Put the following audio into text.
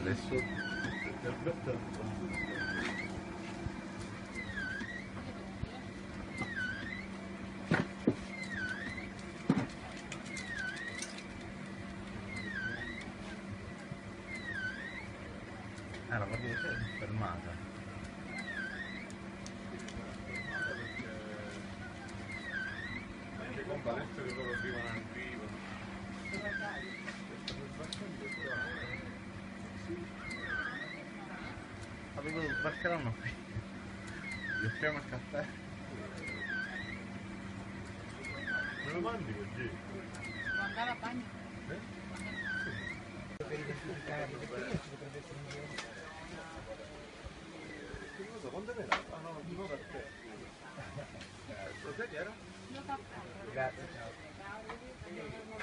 adesso. La cornice è fermata. Anche con palestre che loro arrivano al vivo. Avevo sbarcheranno qui. Gli offriamo il caffè. Me lo mandi così? Devo andare a bagno? Per identificare, perché io ci potrebbe essere un giorno. Che cosa? Quando è nato? Ah no, di nuovo a te. Cos'è che era? Lo caffè. Grazie, ciao.